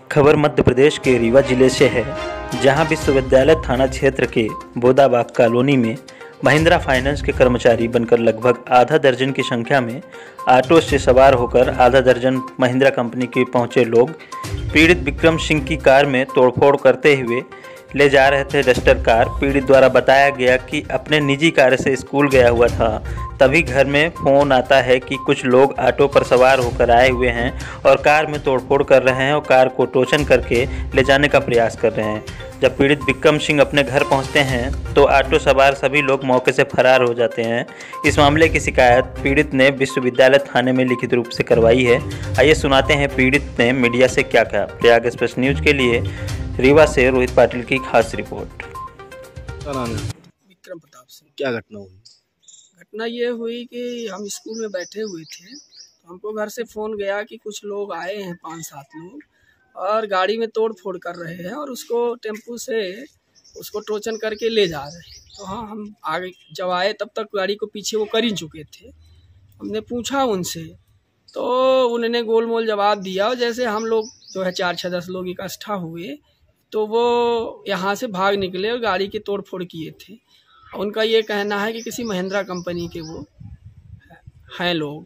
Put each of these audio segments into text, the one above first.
खबर मध्य प्रदेश के रीवा जिले से है, जहां विश्वविद्यालय थाना क्षेत्र के बोदाबाग कॉलोनी में महिंद्रा फाइनेंस के कर्मचारी बनकर लगभग आधा दर्जन की संख्या में ऑटो से सवार होकर आधा दर्जन महिंद्रा कंपनी के पहुंचे लोग पीड़ित विक्रम सिंह की कार में तोड़फोड़ करते हुए ले जा रहे थे। डस्टर कार पीड़ित द्वारा बताया गया कि अपने निजी कार से स्कूल गया हुआ था, तभी घर में फ़ोन आता है कि कुछ लोग ऑटो पर सवार होकर आए हुए हैं और कार में तोड़फोड़ कर रहे हैं और कार को टोचन करके ले जाने का प्रयास कर रहे हैं। जब पीड़ित विक्रम सिंह अपने घर पहुंचते हैं तो ऑटो सवार सभी लोग मौके से फरार हो जाते हैं। इस मामले की शिकायत पीड़ित ने विश्वविद्यालय थाने में लिखित रूप से करवाई है। आइए सुनाते हैं पीड़ित ने मीडिया से क्या कहा। प्रयाग एक्सप्रेस न्यूज़ के लिए रीवा से रोहित पाटिल की खास रिपोर्ट। क्या नाम है? विक्रम प्रताप सिंह। क्या घटना हुई? घटना ये हुई कि हम स्कूल में बैठे हुए थे तो हमको घर से फ़ोन गया कि कुछ लोग आए हैं, 5-7 लोग, और गाड़ी में तोड़ फोड़ कर रहे हैं और उसको टेम्पू से उसको टोचन करके ले जा रहे हैं। तो हाँ, हम आगे जब आए तब तक गाड़ी को पीछे वो कर ही चुके थे। हमने पूछा उनसे तो उन्होंने गोल मोल जवाब दिया। जैसे हम लोग जो है 4-6-10 लोग इकट्ठा हुए तो वो यहाँ से भाग निकले और गाड़ी की तोड़ फोड़ किए थे। उनका ये कहना है कि किसी महिंद्रा कंपनी के वो हैं लोग।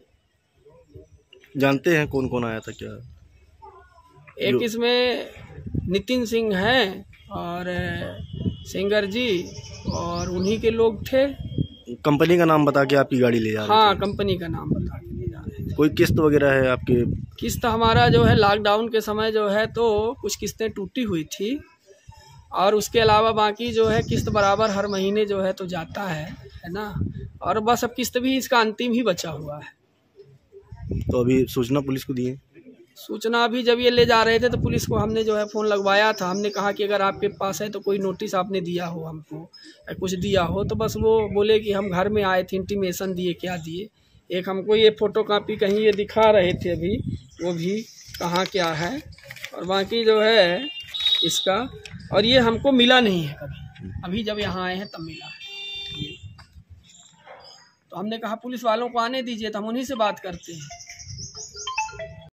जानते हैं कौन कौन आया था क्या? एक इसमें नितिन सिंह हैं और सिंगर जी और उन्हीं के लोग थे। कंपनी का नाम बता के आपकी गाड़ी ले जा रहे हाँ, थे? कंपनी का नाम बता के ले जा रहे थे। कोई किस्त वगैरह है आपके? किस्त हमारा जो है लॉकडाउन के समय जो है तो कुछ किस्तें टूटी हुई थी और उसके अलावा बाकी जो है किस्त बराबर हर महीने जो है तो जाता है ना। और बस अब किस्त भी इसका अंतिम ही बचा हुआ है। तो अभी सूचना पुलिस को दिए? सूचना अभी जब ये ले जा रहे थे तो पुलिस को हमने जो है फ़ोन लगवाया था। हमने कहा कि अगर आपके पास है तो कोई नोटिस आपने दिया हो हमको या कुछ दिया हो, तो बस वो बोले कि हम घर में आए थे, इंटीमेशन दिए, क्या दिए। एक हमको ये फ़ोटोकॉपी कहीं ये दिखा रहे थे अभी, वो भी कहाँ क्या है, और बाकी जो है इसका, और ये हमको मिला नहीं है कभी, अभी जब यहाँ आए हैं तब मिला है ये। तो हमने कहा पुलिस वालों को आने दीजिए तो हम उन्हीं से बात करते हैं।